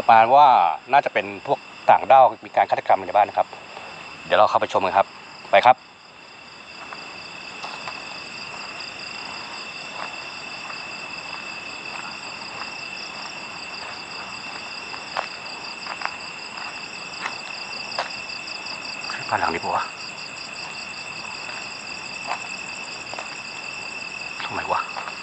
มาณว่าน่าจะเป็นพวกต่างด้าวมีการฆาตกรรมในบ้านนะครับเดี๋ยวเราเข้าไปชมกันครับไปครับบ้านหลังนี้ปะวะตรงไหนวะ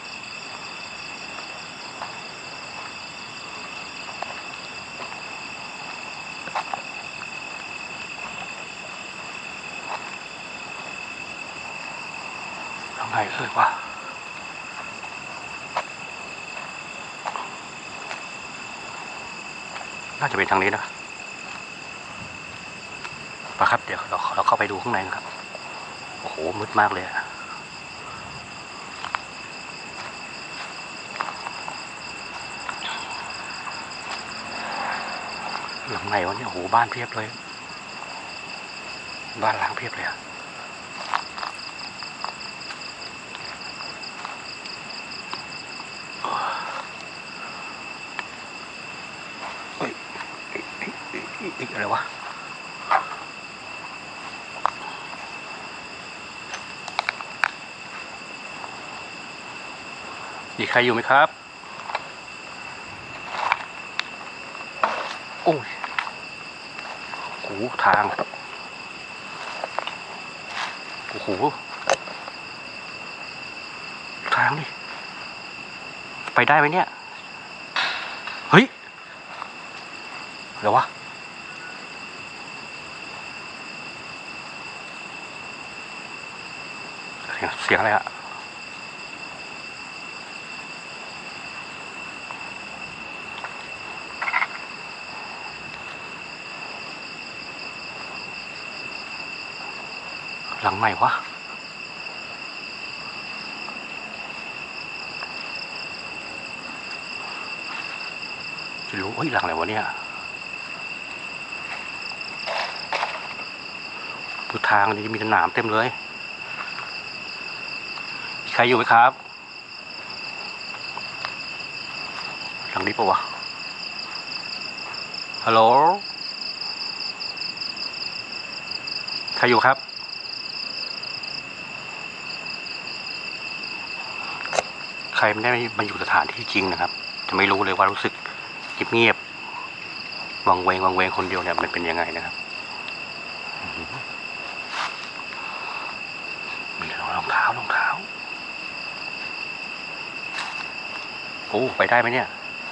ทางไหนวะน่าจะเป็นทางนี้นะไปครับเดี๋ยวเราเข้าไปดูข้างในนะครับโอ้โหมืดมากเลยอะหลังไหนวะเนี่ยโอ้โหบ้านเพียบเลยบ้านล้างเพียบเลยอะเฮ้ยอะไรวะมีใครอยู่ไหมครับโอ้ยโอ้โหทางโอ้โหทางนี่ไปได้ไหมเนี่ยเฮ้ยเดี๋ยววะเสียงอะไรอะหลังไหนวะจะรู้เฮ้ยหลังไหนวะเนี่ยดูทางนี่มีแต่หนามเต็มเลยใครอยู่ไหมครับหลังนี้ปะวะฮัลโหลใครอยู่ครับใครไม่ได้มาอยู่สถานที่จริงนะครับจะไม่รู้เลยว่ารู้สึกเงียบๆวังเวงคนเดียวเนี่ยมันเป็นยังไงนะครับมีรองเท้าโอ้ไปได้ไหมเนี่ย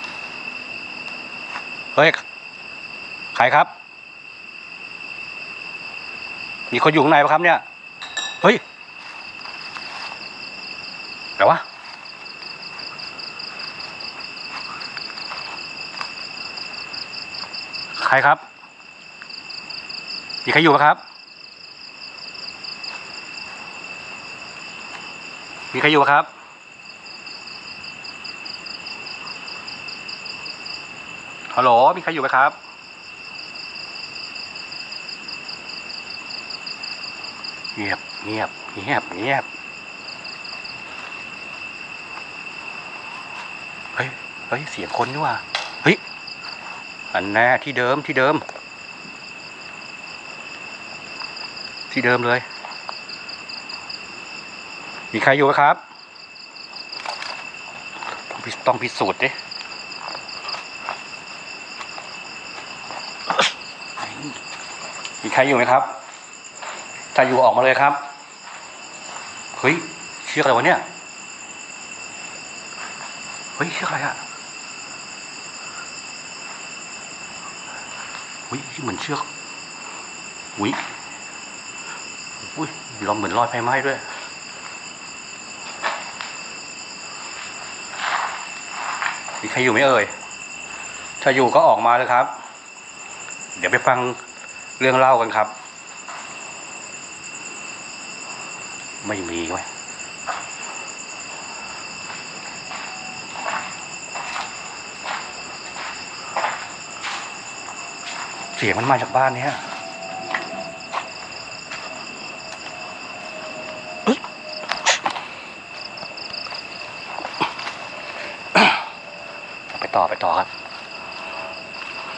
เฮ้ยใครครับมีคนอยู่ข้างในปะครับเนี่ยเฮ้ยแต่วะใครครับมีใครอยู่ปะครับมีใครอยู่ปะครับฮัลโหลมีใครอยู่ไหมครับเงียบเฮ้ยเสียงคนนี่ว่ะเฮ้ยอันแน่ที่เดิมเลยมีใครอยู่ไหมครับต้องพิสูจน์ดิมีใครอยู่ไหมครับถ้าอยู่ออกมาเลยครับเฮ้ยเชือกอะไรวะเนี่ยเฮ้ยเชือกอะไรอะอุ้ยเหมือนเชือกอุ้ยเราเหมือนลอยไฟไหม้ด้วยมีใครอยู่ไหมเอ่ยถ้าอยู่ก็ออกมาเลยครับเดี๋ยวไปฟังเรื่องเล่ากันครับไม่มีไหมเสียงมันมาจากบ้านนี้ไปต่อครับ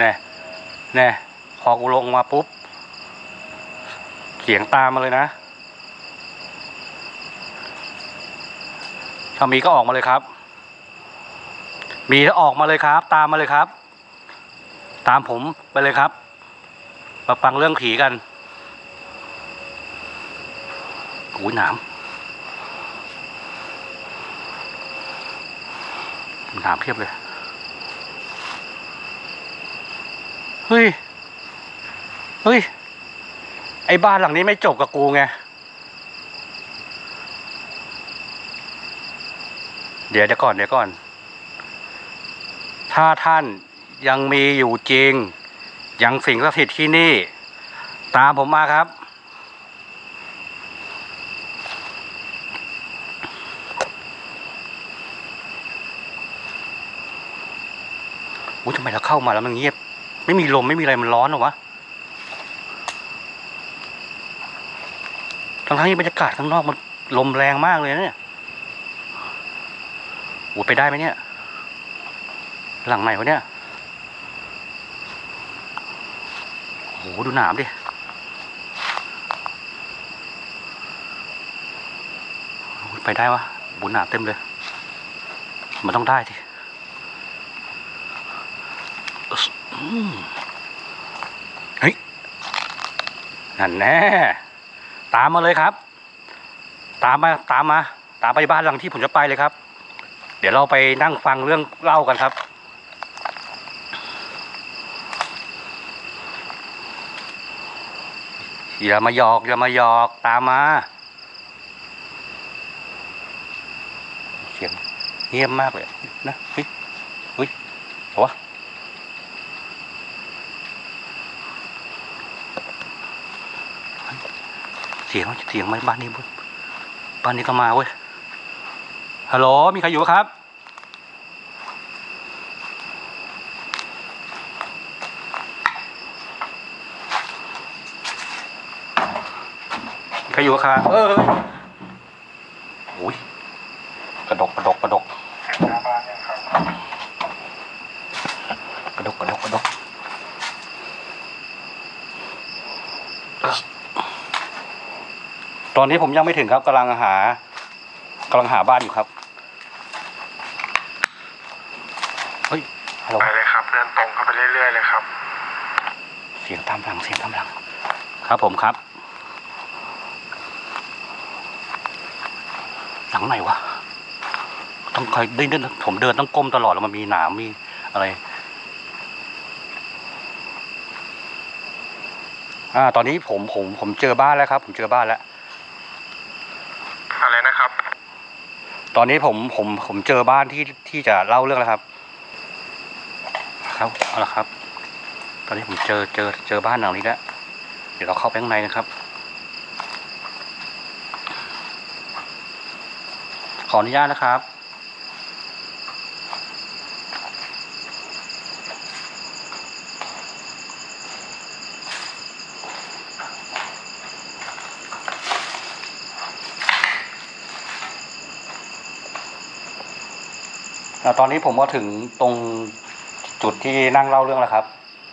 แน่พอกูลงมาปุ๊บเสียงตามมาเลยนะถ้ามีก็ออกมาเลยครับมีแล้วออกมาเลยครับตามมาเลยครับตามผมไปเลยครับมาฟังเรื่องผีกันโอ้ยหนามเพียบเลยเฮ้ยไอ้บ้านหลังนี้ไม่จบกับกูไงเดี๋ยวก่อนถ้าท่านยังมีอยู่จริงยังสิงสถิตที่นี่ตามผมมาครับโอ้ยทำไมเราเข้ามาแล้วมันเงียบไม่มีลมไม่มีอะไรมันร้อนหรอวะทั้งที่บรรยากาศข้างนอกมันลมแรงมากเลยเนี่ยโอ้ไปได้ไหมเนี่ยหลังไหนวะเนี่ยโอ้ดูหนามดิไปได้วะบุญหนามเต็มเลยมันต้องได้ดิเฮ้ยนั่นแน่ตามมาเลยครับตามไปบ้านหลังที่ผมจะไปเลยครับเดี๋ยวเราไปนั่งฟังเรื่องเล่ากันครับอย่ามาหยอกตามมาเสียงเงียบมากเลยนะเฮ้ยเหรอวะเสียงไหมบ้านนี้ก็มาเว้ยฮัลโหลมีใครอยู่ครับใครอยู่ครับโอ้ยกระดกตอนนี้ผมยังไม่ถึงครับกำลังหาบ้านอยู่ครับเฮ้ยฮัลโหลไปเลยครับเดินตรงเข้าไปเรื่อยๆเลยครับเสียงตามหลังครับผมครับหลังไหนวะต้องคอยเดินผมเดินต้องก้มตลอดแล้วมันมีหนามมีอะไรตอนนี้ผมเจอบ้านแล้วครับผมเจอบ้านแล้วอะไรนะครับตอนนี้ผมเจอบ้านที่จะเล่าเรื่องแล้วครับเอาละครับตอนนี้ผมเจอบ้านหลังนี้แล้วเดี๋ยวเราเข้าไปข้างในนะครับขออนุญาตนะครับตอนนี้ผมก็ถึงตรงจุดที่นั่งเล่าเรื่องแล้วครับ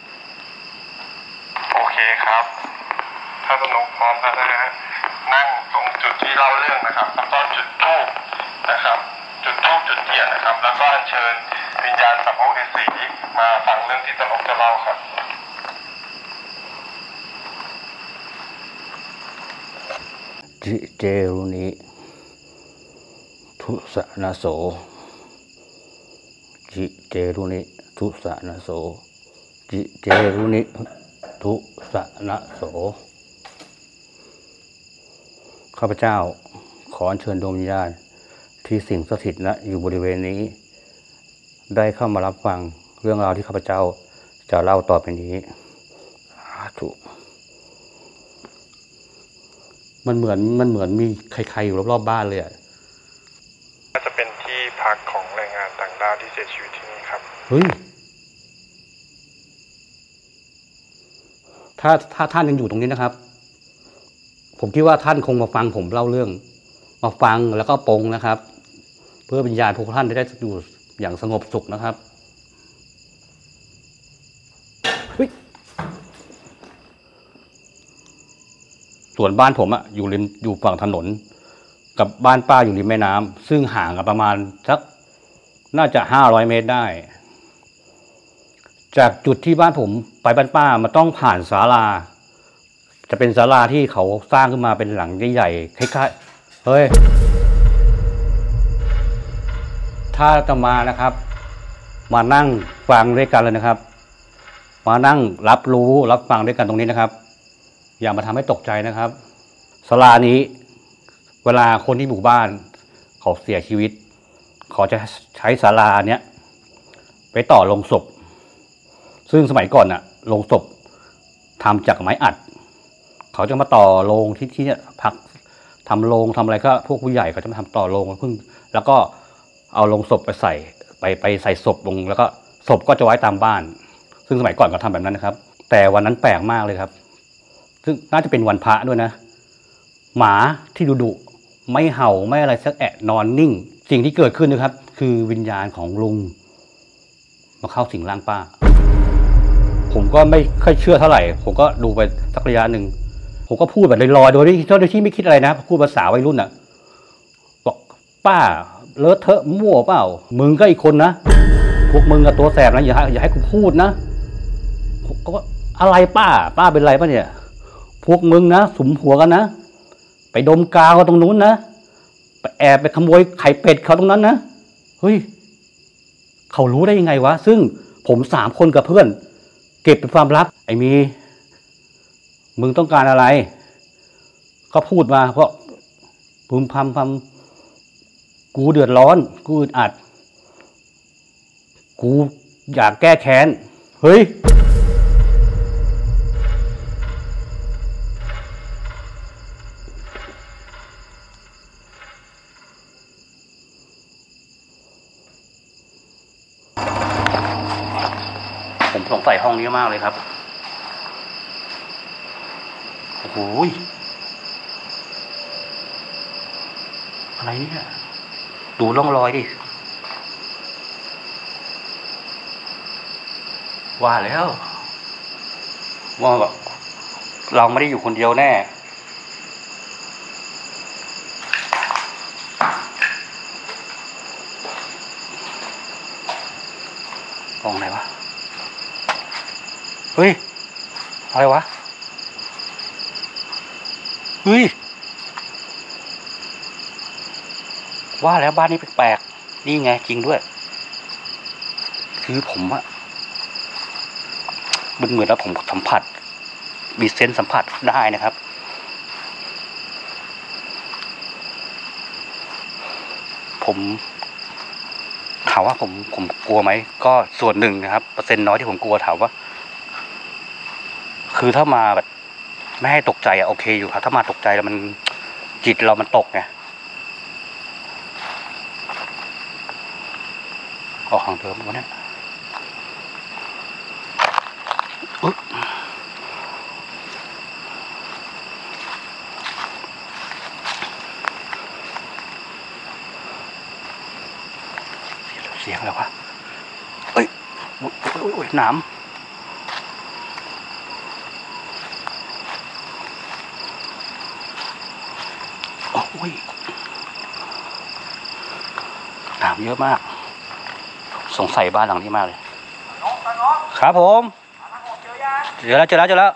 โอเคครับถ้าสนุกพร้อมแล้วนะฮะนั่งตรงจุดที่เล่าเรื่องนะครับแล้วก็จุดธูปนะครับจุดธูปจุดเทียนนะครับแล้วก็อัญเชิญวิญญาณสัมภเวสีมาฟังเรื่องที่ตลกจะเล่าครับจิเจรุนิทุสนาโสจิเจรุนิทุสนาโสจิเจรุนิทุสนาโสข้าพเจ้าขอเชิญดวงวิญญาณที่สิงสถิตณอยู่บริเวณนี้ได้เข้ามารับฟังเรื่องราวที่ข้าพเจ้าจะเล่าต่อไปนี้ถูกมันเหมือนมีใครๆอยู่รอบๆบ้านเลยน่าจะเป็นที่พักของแรงงานต่างด้าวที่เสียชีวิตที่นี่ครับเฮ้ยถ้าท่านยังอยู่ตรงนี้นะครับผมคิดว่าท่านคงมาฟังผมเล่าเรื่องมาฟังแล้วก็ปรงนะครับเพื่อวิญญาณพวกท่านได้อยู่อย่างสงบสุขนะครับส่วนบ้านผมอยู่ฝั่งถนนกับบ้านป้าอยู่ริมแม่น้ำซึ่งห่างกันประมาณสักน่าจะ500 เมตรได้จากจุดที่บ้านผมไปบ้านป้ามันต้องผ่านศาลาจะเป็นศาลาที่เขาสร้างขึ้นมาเป็นหลังใหญ่ๆคล้ายๆเฮ้ยถ้าจะมานะครับมานั่งฟังด้วยกันเลยนะครับมานั่งรับรู้รับฟังด้วยกันตรงนี้นะครับอย่ามาทำให้ตกใจนะครับศาลานี้เวลาคนที่หมู่บ้านเขาเสียชีวิตเขาจะใช้ศาลาเนี้ยไปต่อโลงศพซึ่งสมัยก่อนน่ะโลงศพทำจากไม้อัดเขาจะมาต่อโลงที่เนี่ยพักทำโลงทำอะไรก็พวกผู้ใหญ่เขาจะมาทำต่อโลงแล้วก็เอาโลงศพไปใส่ศพลงแล้วก็ศพก็จะไว้ตามบ้านซึ่งสมัยก่อนเขาทำแบบนั้นนะครับแต่วันนั้นแปลกมากเลยครับซึ่งน่าจะเป็นวันพระด้วยนะหมาที่ดุไม่เห่าไม่อะไรสักแอะนอนนิ่งสิ่งที่เกิดขึ้นนะครับคือวิญญาณของลุงมาเข้าสิงร่างป้าผมก็ไม่ค่อยเชื่อเท่าไหร่ผมก็ดูไปสักระยะหนึ่งผมก็พูดแบบลอยๆโดยที่ไม่คิดอะไรนะพูดภาษาวัยรุ่นอ่ะบอกป้าเลอะเทอะมั่วเปล่ามึงก็อีกคนนะพวกมึงกับตัวแสบนะอย่าให้กูพูดนะก็อะไรป้าเป็นไรป่ะเนี่ยพวกมึงนะสุมหัวกันนะไปดมกาวตรงนู้นนะไปแอบไปขโมยไข่เป็ดเขาตรงนั้นนะเฮ้ยเขารู้ได้ยังไงวะซึ่งผม3 คนกับเพื่อนเก็บเป็นความลับไอ้มีมึงต้องการอะไรก็พูดมาเพราะพึมพำกูเดือดร้อนกูอึดอัดกูอยากแก้แค้นเฮ้ยผมสงสัยห้องนี้มากเลยครับโอ้โหอะไรเนี่ยดูร่องรอยดิว่าแล้วว่าแบบเราไม่ได้อยู่คนเดียวแน่กองไหนวะเฮ้ยอะไรวะเฮ้ยว่าแล้วบ้านนี้แปลกๆนี่ไงจริงด้วยคือผมอะเหมือนแล้วผมสัมผัสมีเซนส์สัมผัสได้นะครับผมถามว่าผมกลัวไหมก็ส่วนหนึ่งนะครับเปอร์เซ็นต์น้อยที่ผมกลัวถามว่าคือถ้ามาแบบไม่ให้ตกใจอะโอเคอยู่ครับถ้ามาตกใจแล้วมันจิตเรามันตกไงออกทางเดิมวะเนี่ยเสียงอะไรวะเอ้ยหนามโอ้ยหนามเยอะมากสงสัยบ้านหลังนี้มากเลยครับผมเจอแล้ว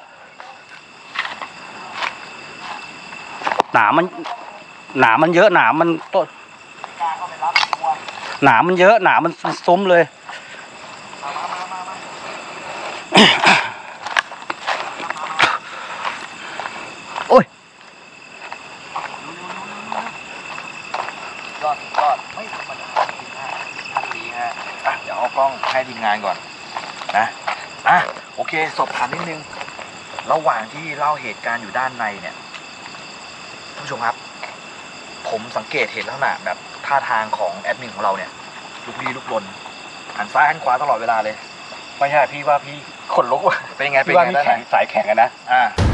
หนามมันเยอะหนามมันต้นหนามมันเยอะหนามมันซุ้มเลยโอ้ยยอดไม่ธรรมดาจริงๆฮะท่านนี้ฮะเดี๋ยวเอากล้องให้ทีมงานก่อนนะโอเคสอบถามนิดนึงระหว่างที่เล่าเหตุการณ์อยู่ด้านในเนี่ยท่านผู้ชมครับผมสังเกตเห็นลักษณะแบบท่าทางของแอดมินของเราเนี่ยลุกลี้ลุกลนหันซ้ายหันขวาตลอดเวลาเลยไม่ใช่พี่ว่าพี่ขนลุกว่ะเป็นไงพี่ว่าพี่แข็งสายแข็งกันนะ